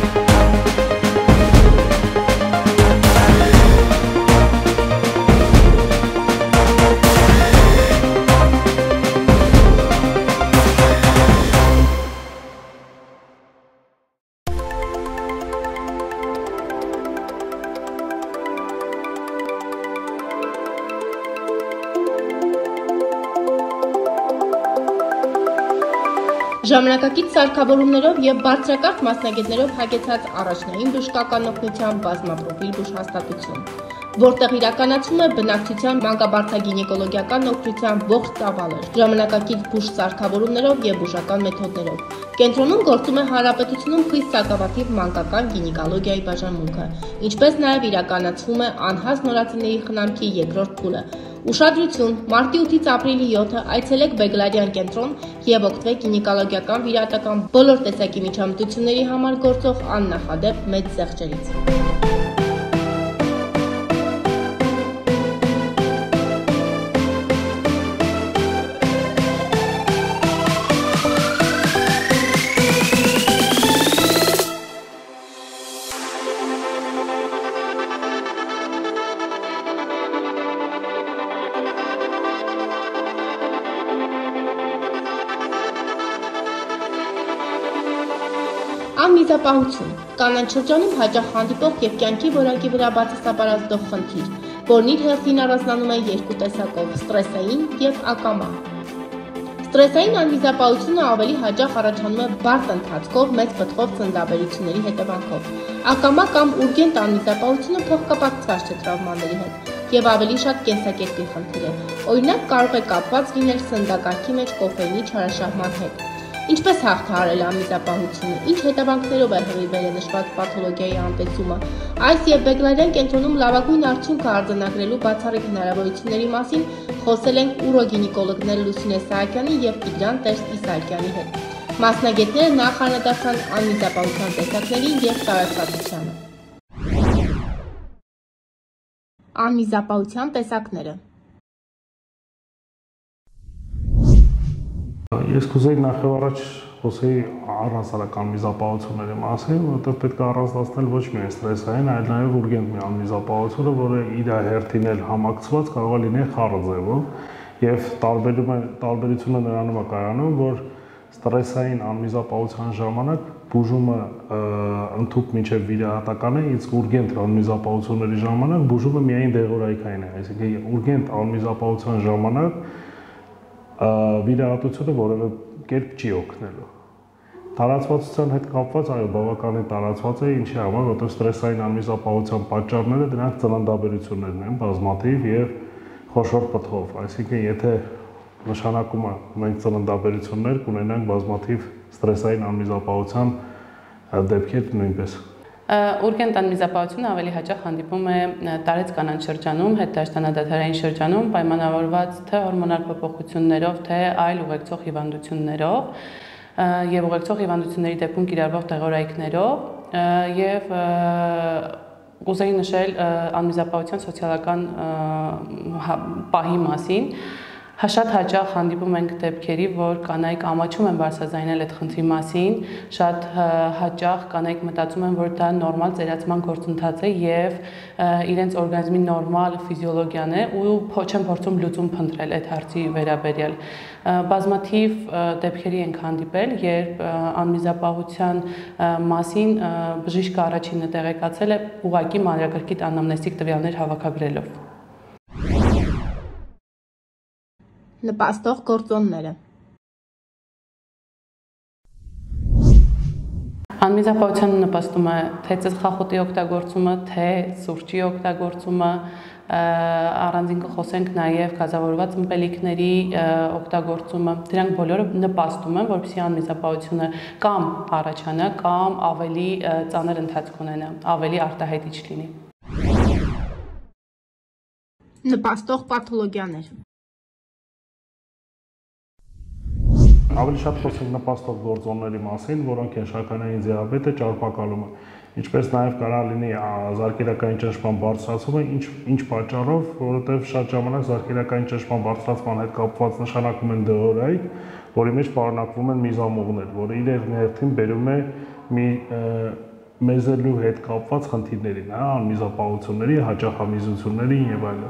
Ժամանակակից սարքավորումներով և բարձրակարգ մասնագետներով հագեցած առաջնային բժշկական օգնության բազմապրոֆիլ բուժհաստատություն, որտեղ իրականացվում է բնակչության մանկաբարձագինեկոլոգիական օգնության ողջ ծավալը, ժամանակակից բուժ սարքավորումներով և բուժական մեթոդներով։ Կենտրոնում գործում է Հանրապետությունում խիստ սակավաթիվ մանկական գինեկոլոգիայի բաժանմունքը, ինչպես նաև իրականացվում է անհաս նորածինների խնամքի երկրորդ փուլը։ Ուշադրություն, մարտի 8-ից ապրիլի 7-ը այցելեք Բեգլարյան կենտրոն և օգտվեք գինեկոլոգիական վիրահատական բոլոր տեսակի միջամտությունների համար գործող աննախադեպ մեծ զեղչերից։ Անմիզապահություն կանանց շրջանում հաճախ հանդիպող և կյանքի որակի վրա բացասաբարազդող խնդիր, որն իր հերթին առանձնանում է երկու տեսակով՝ ստրեսային և ակամա։ Ստրեսային անմիզապահությունը ավելի հաճախ առաջանում է բարդ ընթացքով մեծ պտղով ծննդաբերությունների հետևանքով։ Ակամա կամ ուրգենտ անմիզապահությունը փոխկապակցված չէ տրավմաների հետ և ավելի շատ կենսակերպի խնդիր է, օրինակ կարող է կապված լինել սննդակարգի մեջ կոֆեինի չարաշահման հետ։ Ինչպես հաղթահարել անմիզապահությունը, ինչ հետևանքներով է հղի վերենշված պաթոլոգիայի անտեսումը, այս և Բեգլարյան կենտրոնում լավագույն արդյունքը արձանագրելու բացառիկ հնարավորությունների մասին խոսել ենք ուրոգինեկոլոգներ Լուսինե Սահակյանի և Տիգրան Տեր-Իսահակյանի հետ։ Մասնագետները նախ անդրադարձան անմիզապահության տեսակներին և տարածվածությանը։ Անմիզապահության տեսակները։ Ես կուզեի նախ առաջ խոսեի առհասարակ անմիզապահությունների մասին, որովհետև պետք է առանձնացնել ոչ միայն ստրեսային, այլ նաև ուրգենտ անմիզապահությունը, որը իր հերթին էլ համակցված կարող է լինել խառը ձևով եւ տարբերությունը նրանում է կայանում, որ ստրեսային անմիզապահության ժամանակ բուժումը ընդհուպ մինչև վիրահատական է, իսկ ուրգենտ անմիզապահությունների ժամանակ բուժումը միայն դեղորայքային է, այսինքն ուրգենտ անմիզապահության ժամանակ վիրահատությունը որևէ կերպ չի օգնելու։ Տարածվածության հետ կապված, այո, բավականին տարածված է, ինչի համար, որտեղ ստրեսային անմիզապահության պատճառները դրանք ծննդաբերություններն են բազմաթիվ եւ խոշոր պտղով, այսինքն եթե նշանակում է մենք ծննդաբերություններ կունենանք բազմաթիվ ստրեսային անմիզապահության դեպքեր նույնպես։ Ուրգենտ անմիզապահությունը ավելի հաճախ հանդիպում է տարեց կանանց շրջանում, հետդաշտանադադարային շրջանում, պայմանավորված թե հորմոնալ փոփոխություններով, թե այլ ուղեկցող հիվանդություններով եւ ուղեկցող հիվանդությունների դեպքում կիրառվող դեղորայքներով եւ կուզեի նշել անմիզապահության սոցիալական պահի մասին։ Շատ հաճախ հանդիպում ենք դեպքերի, որ կանայք ամաչում են բարձրաձայնել այդ խնդրի մասին, շատ հաճախ կանայք մտածում են, որ դա նորմալ ծերացման գործընթաց է եւ իրենց օրգանիզմի նորմալ ֆիզիոլոգիան է ու չեն փորձում լուծում փնտրել այդ հարցի վերաբերյալ։ Բազմաթիվ դեպքերի ենք հանդիպել, երբ անմիզապահության մասին բժիշկը առաջինը տեղեկացել է ուղղակի մանրակրկիտ անամնեստիկ տվյալներ հավաքագրելով։ Նպաստող գործոնները։ Անմիզապահությանը նպաստում է թե ծխախոտի օգտագործումը, թե սուրճի օգտագործումը, առանձին կխոսենք նաև գազավորված ըմպելիքների օգտագործումը։ Դրանք բոլորը նպաստում են, որպեսզի անմիզապահությունը կամ առաջանա, կամ ավելի ծանր ընթացք ունենա, ավելի արտահայտիչ լինի։ Նպաստող պաթոլոգիաներ։ Ավելի շատ խոսենք նպաստող գործոնների մասին, որոնք են շաքարային դիաբետը, ճարպակալումը, ինչպես նաև կարող լինի զարկերակային ճնշման բարձրացումը, ինչ պատճառով, որովհետև շատ ժամանակ զարկերակային ճնշման բարձրացման հետ կապված նշանակում են դեղորայք, որի մեջ պարունակվում են միզամուղներ, որը իր հերթին բերում է մի մեզելու հետ կապված խնդիրներին, հա, անմիզապահությունների, հաճախամիզությունների եւ այլն։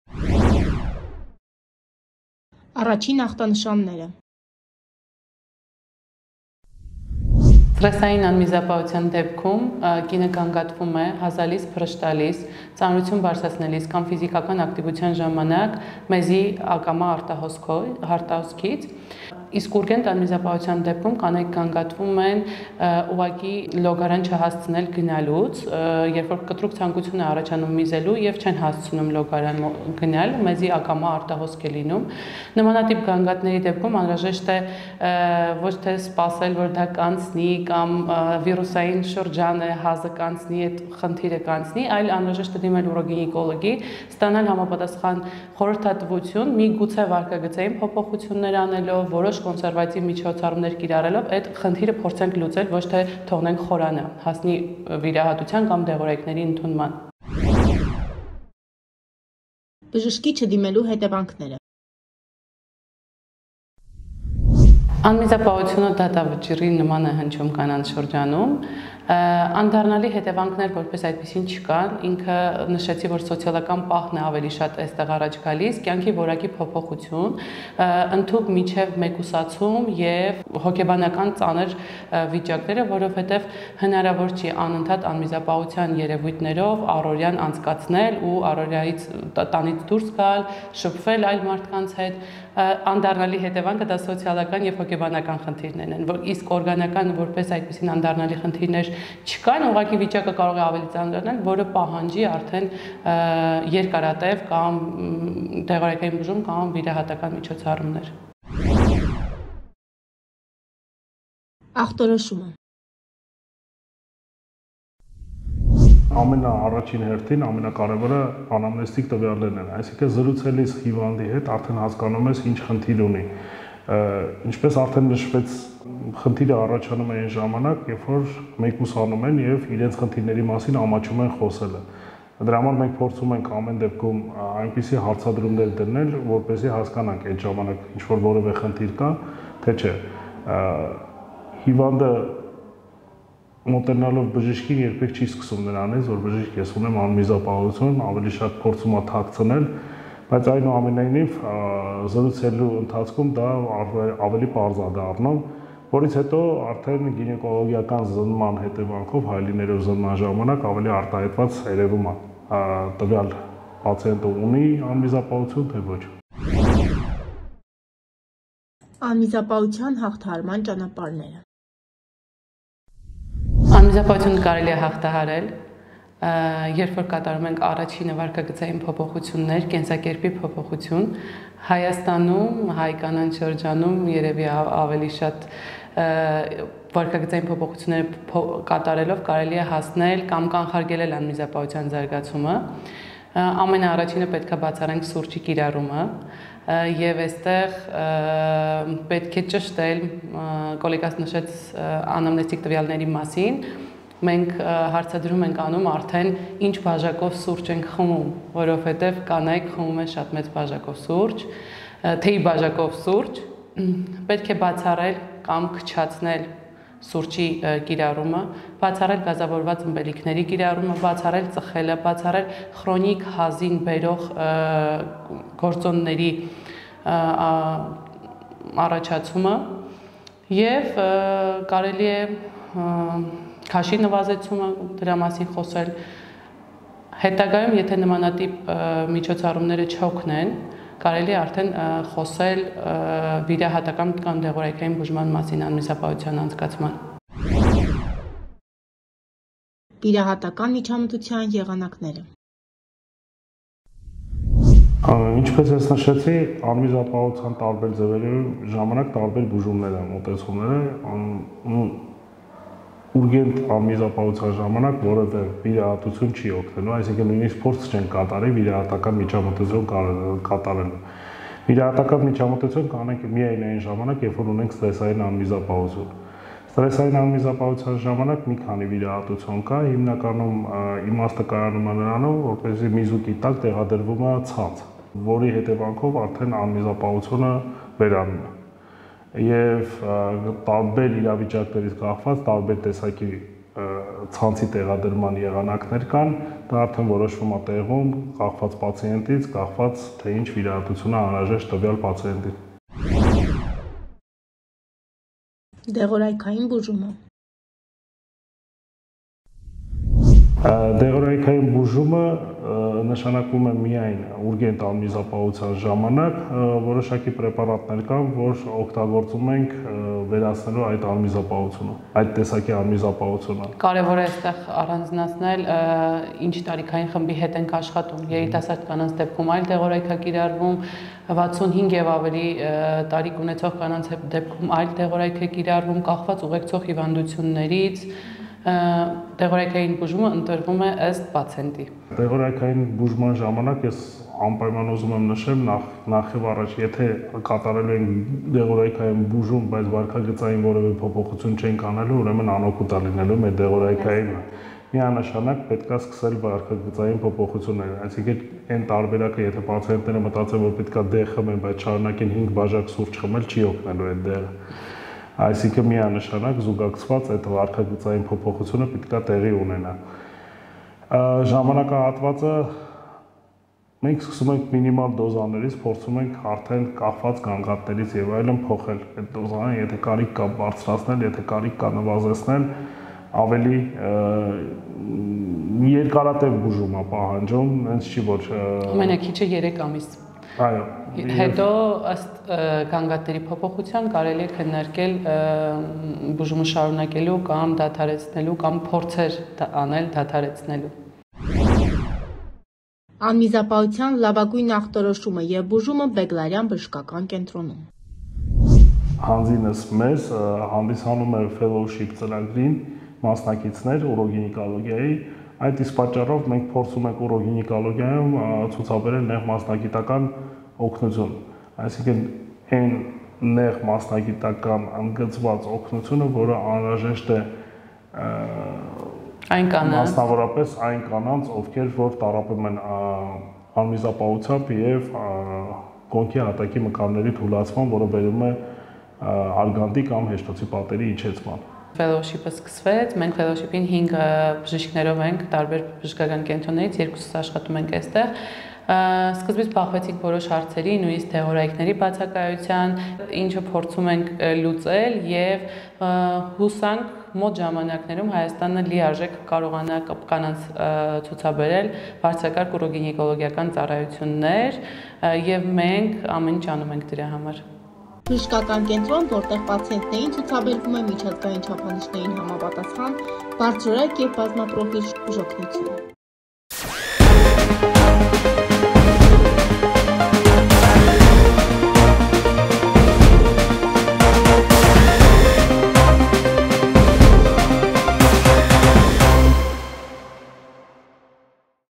Առաջին ախտանշանները։ Ստրեսային անմիզապահության դեպքում կինը կանգատվում է հազալից, փռշտալից, ծանրություն բարձրացնելիս կամ ֆիզիկական ակտիվության ժամանակ մեզի ակամա արտահոսքից, իսկ ուրգենտ անմիզապահության դեպքում կանայք կանգատվում են ուղղակի լոգարան չհասցնել գնալուց, երբ որ կտրուկ ցանկություն է առաջանում միզելու եւ չեն հասցնում լոգարան գնալ, մեզի ակամա արտահոսք է լինում։ Նմանատիպ գանգատների դեպքում անհրաժեշտ է ոչ թե սպասել, որ դա կանցնի կամ վիրուսային շրջանը հազը կանցնի, այդ խնդիրը կանցնի, այլ անհրաժեշտ է դիմել ուրոգինեկոլոգի, ստանալ համապատասխան խորհրդատվություն, միգուցե վարքագծային փոփոխություններ անելով, որոշ կոնսերվատիվ միջոցառումներ կիրառելով այդ խնդիրը փորձենք լուծել, ոչ թե թողնենք խորանա, հասնի վիրահատության կամ դեղորայքների ընդունման։ Բժշկի չդիմելու հետևանքները։ Անմիզապահությունը դատավճիռի նման է հնչում կանանց շրջանում, անդառնալի հետևանքներ որպես այդպեսին չկան, ինքը նշեցի, որ սոցիալական պահն է ավելի շատ այստեղ առաջ գալիս, կյանքի որակի փոփոխություն, ընդհուպ միջև մեկուսացում եւ հոգեբանական ծանր վիճակները, որովհետեւ հնարավոր չի անընդհատ անմիզապահության երևույթներով առօրյան անցկացնել ու առօրյայից տանից դուրս գալ, շփվել այլ մարդկանց հետ, անդառնալի հետևանքը դա սոցիալական եւ հոգեբանական խնդիրներն են, որ իսկ օրգանական որպես այդպեսին անդառնալի խնդիրներ չկան, ուղղակի վիճակը կարող է ավելի ծանրանալ, որը պահանջի արդեն երկարատև կամ դեղորայքային բուժում կամ վիրահատական միջոցառումներ։ Ախտորոշումը։ Ամենաառաջին հերթին ամենակարևորը անամնեստիկ տվյալներն են, այսինքն զրուցելիս հիվանդի հետ արդեն հասկանում ես ինչ խնդիր ունի։ Ինչպես արդեն նշվեց, խնդիրը առաջանում է այն ժամանակ, երբ որ մեկուսանում են եւ իրենց խնդիրների մասին ամաչում են խոսելը։ Դրա համար մենք փորձում ենք ամեն դեպքում այնպիսի հարցադրումներ դնել, որպեսզի հասկանանք այդ ժամանակ ինչ որ որևէ խնդիր կա, թե չէ։ Հիվանդը մոտենալով բժշկին երբեք չի սկսում նրանից, որ բժիշկ ես ունեմ անմիզապահություն, ավելի շատ փորձում է թաքցնել, բայց այնուամենայնիվ զրուցելու ընթացքում դա ավելի պարզ է դառնում, որից հետո արդեն գինեկոլոգիական զննման հետևանքով հայելիներով զննման ժամանակ ավելի արտահայտված երևում է տվյալ պացիենտը ունի անմիզապահություն, թե ոչ։ Անմիզապահության հաղթահարման ճանապարհները։ Անմիզապահությունը կարելի է հաղթահարել, երբ որ կատարում ենք առաջինը վարքագծային փոփոխություններ, կենսակերպի փոփոխություն, Հայաստանում, հայ կանանց շրջանում երևի ավելի շատ վարքագծային փոփոխություններ կատարելով կարելի է հասնել կամ կանխարգելել անմիզապահության զարգացումը։ Ամենաառաջինը պետք է բացառենք սուրճի կիրառումը եւ այստեղ պետք է ճշտել, կոլեգաս նշեց անամնեստիկ տվյալների մասին, մենք հարցադրում ենք անում արդեն ինչ բաժակով սուրճ ենք խմում, որովհետեւ կանայք խմում են շատ մեծ բաժակով սուրճ, թեյի բաժակով սուրճ, պետք է բացառել կամ քչացնել սուրճի կիրառումը, բացառել գազավորված ըմպելիքների կիրառումը, բացառել ծխելը, բացառել քրոնիկ հազին բերող գործոնների առաջացումը եւ կարելի է քաշի նվազեցումը, դրա մասին խոսել։ Հետագայում, եթե նմանատիպ միջոցառումները չօգնեն, կարելի է արդեն խոսել վիրահատական կամ դեղորայքային բուժման մասին անմիզապահության անցկացման։ Վիրահատական միջամտության եղանակները։ Ինչպես ես նշեցի, անմիզապահության տարբեր ձևերի ժամանակ տարբեր բուժումներ են, մոտեցումները, ուրգենտ անմիզապահության ժամանակ որևէ վիրահատություն չի օգնելու, այսինքն նույնիսկ փորձ չեն կատարի վիրահատական միջամտություն կատարելու։ Վիրահատական միջամտություն կանենք միայն այն ժամանակ, երբ որ ունենք ստրեսային անմիզապահություն։ Ստրեսային անմիզապահության ժամանակ մի քանի վիրահատություն կա, հիմնականում իմաստը կայանում է նրանով, որպեսզի միզուկի տակ տեղադրվում է ցած, որի հետևանքով արդեն անմիզապահությունը վերանում է։ Եվ տարբեր իրավիճակներից կախված տարբեր տեսակի ցանցի տեղադրման եղանակներ կան, դա արդեն որոշվում է տեղում, կախված պացիենտից, կախված թե ինչ վիրահատություն է անհրաժեշտ տվյալ պացիենտին։ Դեղորայքային բուժումը։ Դեղորայքային բուժումը նշանակում է միայն ուրգենտ անմիզապահության ժամանակ, որոշակի պրեպարատներ կան, որ օգտագործում ենք վերացնելու այդ անմիզապահությունը, այդ տեսակի անմիզապահությունը։ Կարևոր է այստեղ առանձնացնել ինչ տարիքային խմբի հետ ենք աշխատում։ Երիտասարդ կանանց դեպքում այլ դեղորայք է կիրառվում, 65 եւ ավելի տարիք ունեցող կանանց դեպքում այլ դեղորայք է կիրառվում, կախված ուղեկցող հիվանդություններից։ Դեղորայքային բուժումը ընտրվում է ըստ պացիենտի։ Դեղորայքային բուժման ժամանակ ես անպայման ուզում եմ նշել նախ եւ առաջ, եթե կատարելու ենք դեղորայքային բուժում, բայց վարքագծային որևէ փոփոխություն չենք անելու, ուրեմն անօգուտ է լինելու մեր դեղորայքային։ Միանշանակ պետք է սկսել վարքագծային փոփոխություններ, այսինքն այն տարբերակը, եթե պացիենտները մտածեն, որ պետք է դեղ խմեն, բայց շարունակեն 5 բաժակ սուրճ խմել, չի օգնելու այդ դեղը։ Այսինքն միանշանակ զուգակցված այդ վարքագծային փոփոխությունը պետք է տեղի ունենա։ Ժամանակահատվածը մենք սկսում ենք մինիմալ դոզաներից, փորձում ենք արդեն կախված գանգատներից եւ այլն փոխել այդ դոզանը, եթե կարիք կա բարձրացնել, եթե կարիք կա նվազեցնել, ավելի երկարատև բուժում է պահանջում, հենց չի որ ամենակիչը 3 ամիս։ Այո։ Հետո ըստ գանգատների փոփոխության կարելի է քննարկել բուժումը շարունակելու կամ դադարեցնելու կամ փորձեր անել դադարեցնելու։ Անմիզապահության լավագույն ախտորոշումը եւ բուժումը Բեգլարյան բժշկական կենտրոնում։ Հանձինս մեզ հանդիսանում է fellowship ծրագրին մասնակիցներ ուրոգինեկոլոգիայի, այդ իսկ պատճառով մենք փորձում ենք ուրոգինեկոլոգիայում ցուցաբերել նեղ մասնագիտական օգնություն, այսինքն այն նեղ մասնագիտական ընդգծված օգնությունը, որը անհրաժեշտ է այն կանանց, մասնավորապես այն կանանց, ովքեր որ տառապում են անմիզապահությամբ եւ կոնքի հատակի մկանների թուլացման, որը բերում է արգանդի կամ հեշտոցի պատերի իջեցման։ Fellowship-ը սկսվեց, մենք fellowship-ին 5 բժիշկներով ենք, տարբեր բժշկական կենտրոններից, երկուսս աշխատում ենք այստեղ։ Սկզբից բախվեցինք որոշ հարցերի, նույնիսկ դեղորայքների բացակայության, ինչը փորձում ենք լուծել եւ հուսանք մոտ ժամանակներում Հայաստանը լիարժեք կարողանա կանանց ցուցաբերել բարձրակարգ ուրոգինեկոլոգիական ծառայություններ եւ մենք ամեն ինչ անում ենք դրա համար։ Բժշկական կենտրոն, որտեղ պացիենտներին ցուցաբերվում է միջազգային չափանիշներին համապատասխան բարձրորակ եւ բազմապրոֆիլ բուժօգնություն։